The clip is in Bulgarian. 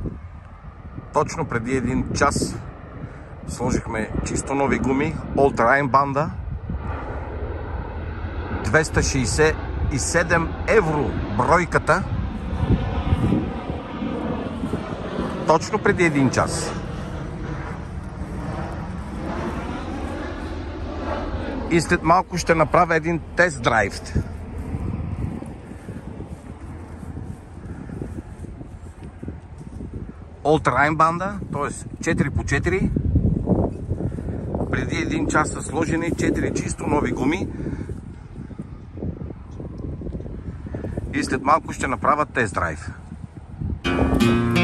Точно преди един час сложихме чисто нови гуми, All-Terrain банда. 267 евро бройката. Точно преди един час. И след малко ще направя един тест драйв. All-Terrain банда, т.е. 4x4. Преди един час са сложени 4 чисто нови гуми. И след малко ще направя тест драйв.